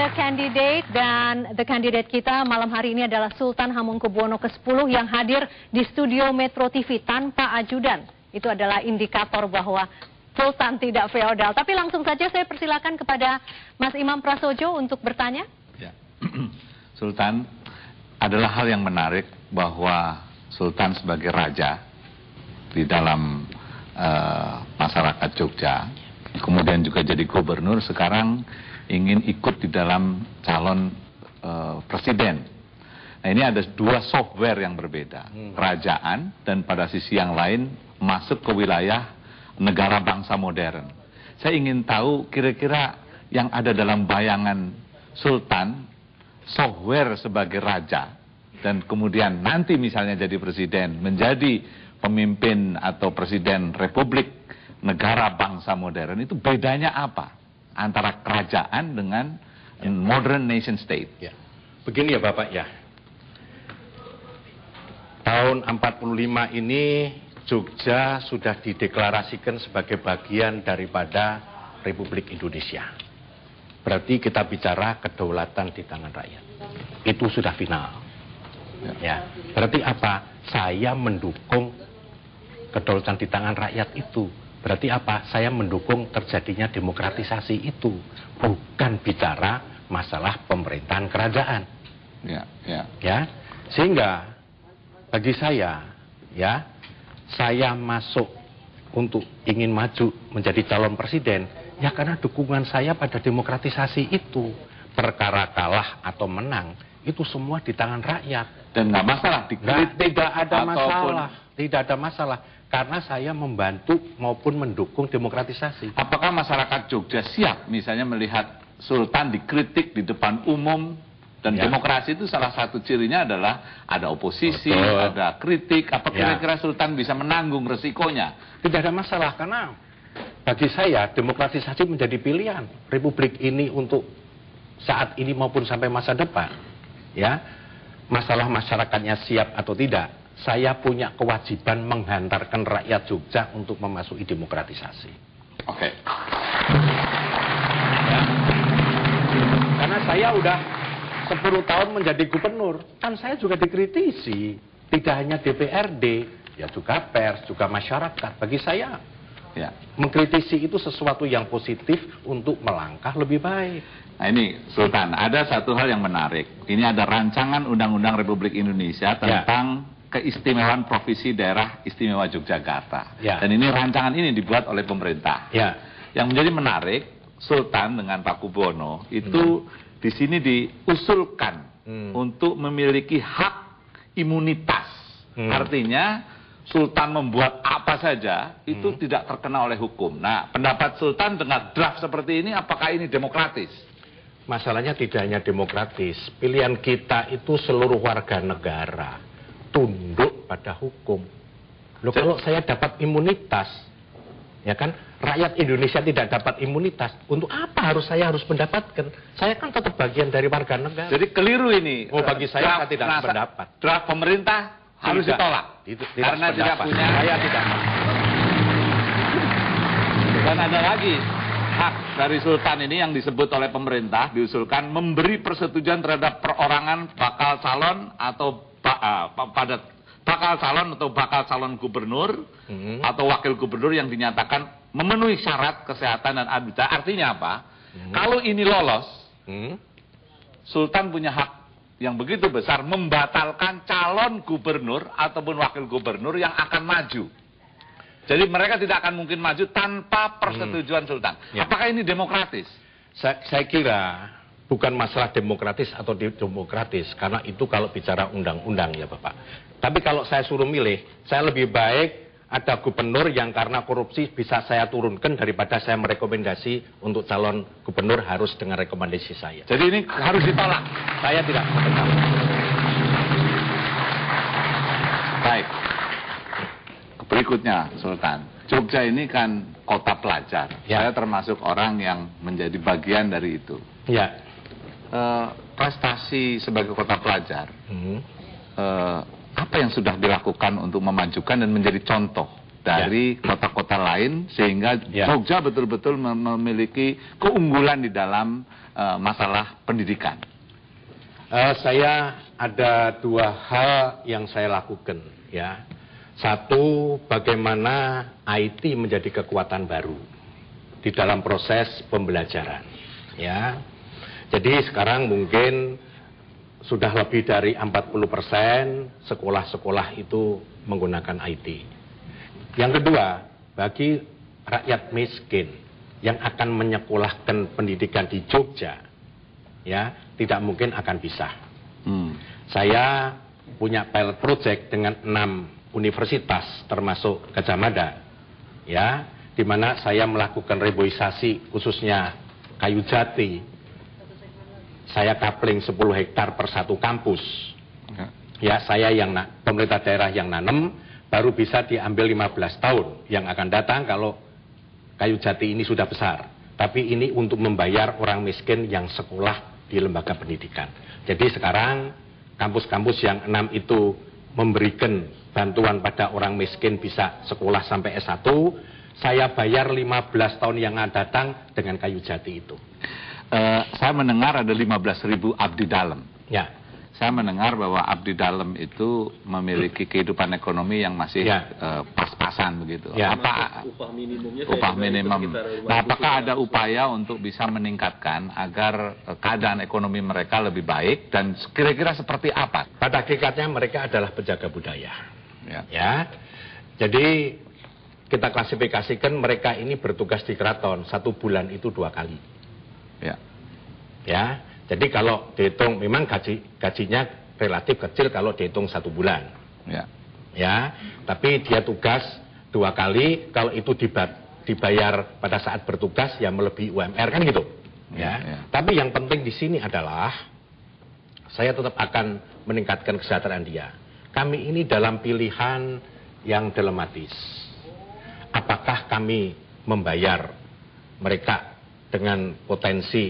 candidate, dan the candidate kita malam hari ini adalah Sultan Hamengkubuwono ke-10 yang hadir di studio Metro TV tanpa ajudan. Itu adalah indikator bahwa Sultan tidak feodal. Tapi langsung saja saya persilakan kepada Mas Imam Prasojo untuk bertanya. Ya. Sultan, adalah hal yang menarik bahwa Sultan sebagai raja di dalam masyarakat Jogja, kemudian juga jadi gubernur, sekarang ingin ikut di dalam calon presiden. Nah, ini ada dua software yang berbeda, kerajaan dan pada sisi yang lain masuk ke wilayah negara bangsa modern. Saya ingin tahu kira-kira yang ada dalam bayangan Sultan, software sebagai raja, dan kemudian nanti misalnya jadi presiden, menjadi pemimpin atau presiden republik negara bangsa modern, itu bedanya apa antara kerajaan dengan modern nation state? Ya. Begini ya Bapak ya, tahun 45 ini Jogja sudah dideklarasikan sebagai bagian daripada Republik Indonesia. Berarti kita bicara kedaulatan di tangan rakyat. Itu sudah final. Ya. Berarti apa? Saya mendukung kedaulatan di tangan rakyat itu. Berarti apa? Saya mendukung terjadinya demokratisasi itu. Bukan bicara masalah pemerintahan kerajaan. Ya. Sehingga bagi saya, ya, saya masuk untuk ingin maju menjadi calon presiden, ya karena dukungan saya pada demokratisasi itu. Perkara kalah atau menang, itu semua di tangan rakyat. Dan nggak masalah dikritik, tidak ada ataupun... masalah, tidak ada masalah. Karena saya membantu maupun mendukung demokratisasi. Apakah masyarakat Jogja siap misalnya melihat Sultan dikritik di depan umum? Dan ya, demokrasi itu salah satu cirinya adalah ada oposisi, ada kritik. Apa kira-kira Sultan bisa menanggung resikonya? Tidak ada masalah, karena bagi saya demokratisasi menjadi pilihan Republik ini untuk saat ini maupun sampai masa depan. Ya, masalah masyarakatnya siap atau tidak, saya punya kewajiban menghantarkan rakyat Jogja untuk memasuki demokratisasi. Oke. Ya. Karena saya udah 10 tahun menjadi gubernur, kan saya juga dikritisi, tidak hanya DPRD, ya juga pers, juga masyarakat. Bagi saya, ya, mengkritisi itu sesuatu yang positif untuk melangkah lebih baik. Nah ini Sultan, ada satu hal yang menarik. Ini ada rancangan Undang-Undang Republik Indonesia tentang keistimewaan Provinsi Daerah Istimewa Yogyakarta. Dan ini rancangan ini dibuat oleh pemerintah. Yang menjadi menarik, Sultan dengan Pak Kubuwono itu di sini diusulkan untuk memiliki hak imunitas. Artinya Sultan membuat apa saja itu tidak terkena oleh hukum. Nah, pendapat Sultan dengan draft seperti ini, apakah ini demokratis? Masalahnya tidak hanya demokratis. Pilihan kita itu seluruh warga negara tunduk pada hukum. Loh, kalau saya dapat imunitas, ya kan, rakyat Indonesia tidak dapat imunitas, untuk apa saya harus mendapatkan? Saya kan tetap bagian dari warga negara. Jadi keliru ini. Oh, bagi saya tidak pendapat. Draft pemerintah harus ditolak. Karena tidak punya. Saya tidak. Dan ada lagi hak dari Sultan ini yang disebut oleh pemerintah, diusulkan memberi persetujuan terhadap perorangan bakal calon atau bakal calon gubernur atau wakil gubernur yang dinyatakan memenuhi syarat kesehatan dan administrasi. Artinya apa? Kalau ini lolos, Sultan punya hak yang begitu besar membatalkan calon gubernur ataupun wakil gubernur yang akan maju. Jadi mereka tidak akan mungkin maju tanpa persetujuan Sultan. Apakah ini demokratis? Saya kira bukan masalah demokratis atau demokratis, karena itu kalau bicara undang-undang ya Bapak. Tapi kalau saya suruh milih, saya lebih baik ada gubernur yang karena korupsi bisa saya turunkan daripada saya merekomendasi untuk calon gubernur harus dengan rekomendasi saya. Jadi ini harus ditolak. Saya tidak menolak. Baik. Berikutnya Sultan, Jogja ini kan kota pelajar. Saya termasuk orang yang menjadi bagian dari itu. Prestasi sebagai kota pelajar, apa yang sudah dilakukan untuk memajukan dan menjadi contoh dari kota-kota lain, sehingga Jogja betul-betul memiliki keunggulan di dalam masalah pendidikan. Saya ada 2 hal yang saya lakukan, ya. Satu, bagaimana IT menjadi kekuatan baru di dalam proses pembelajaran, ya. Jadi sekarang mungkin sudah lebih dari 40% sekolah-sekolah itu menggunakan IT. Yang kedua, bagi rakyat miskin yang akan menyekolahkan pendidikan di Jogja, ya, tidak mungkin akan bisa. Saya punya pilot project dengan 6 universitas termasuk Gajah Mada, ya, di mana saya melakukan reboisasi khususnya kayu jati. Saya coupling 10 hektar per satu kampus. Ya, saya yang pemerintah daerah yang nanam, baru bisa diambil 15 tahun yang akan datang kalau kayu jati ini sudah besar. Tapi ini untuk membayar orang miskin yang sekolah di lembaga pendidikan. Jadi sekarang kampus-kampus yang 6 itu memberikan bantuan pada orang miskin bisa sekolah sampai S1, saya bayar 15 tahun yang akan datang dengan kayu jati itu. Saya mendengar ada 15.000 abdi dalam. Ya. Saya mendengar bahwa abdi dalam itu memiliki kehidupan ekonomi yang masih pas-pasan begitu. Ya. Apa upah minimumnya? Upah minimum. Nah, apakah ada upaya untuk bisa meningkatkan agar keadaan ekonomi mereka lebih baik, dan kira-kira seperti apa? Pada hakikatnya mereka adalah penjaga budaya. Ya. Jadi kita klasifikasikan mereka ini bertugas di keraton 1 bulan itu 2 kali. Ya, jadi kalau dihitung memang gajinya relatif kecil kalau dihitung 1 bulan. Ya, tapi dia tugas 2 kali, kalau itu dibayar pada saat bertugas ya melebihi UMR kan gitu. Ya. Tapi yang penting di sini adalah saya tetap akan meningkatkan kesejahteraan dia. Kami ini dalam pilihan yang dilematis. Apakah kami membayar mereka dengan potensi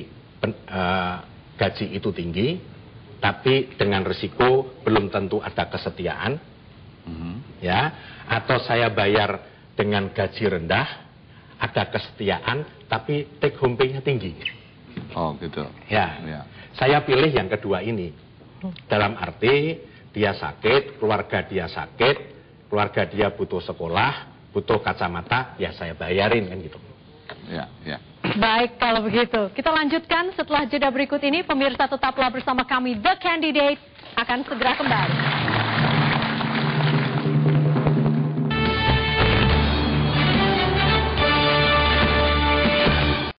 gaji itu tinggi, tapi dengan risiko belum tentu ada kesetiaan, ya, atau saya bayar dengan gaji rendah, ada kesetiaan, tapi take home pay-nya tinggi. Oh gitu. Ya. Saya pilih yang kedua ini. Dalam arti dia sakit, keluarga dia sakit, keluarga dia butuh sekolah, butuh kacamata, ya saya bayarin kan gitu. Ya. Baik, kalau begitu. Kita lanjutkan setelah jeda berikut ini. Pemirsa tetaplah bersama kami. The Candidate akan segera kembali.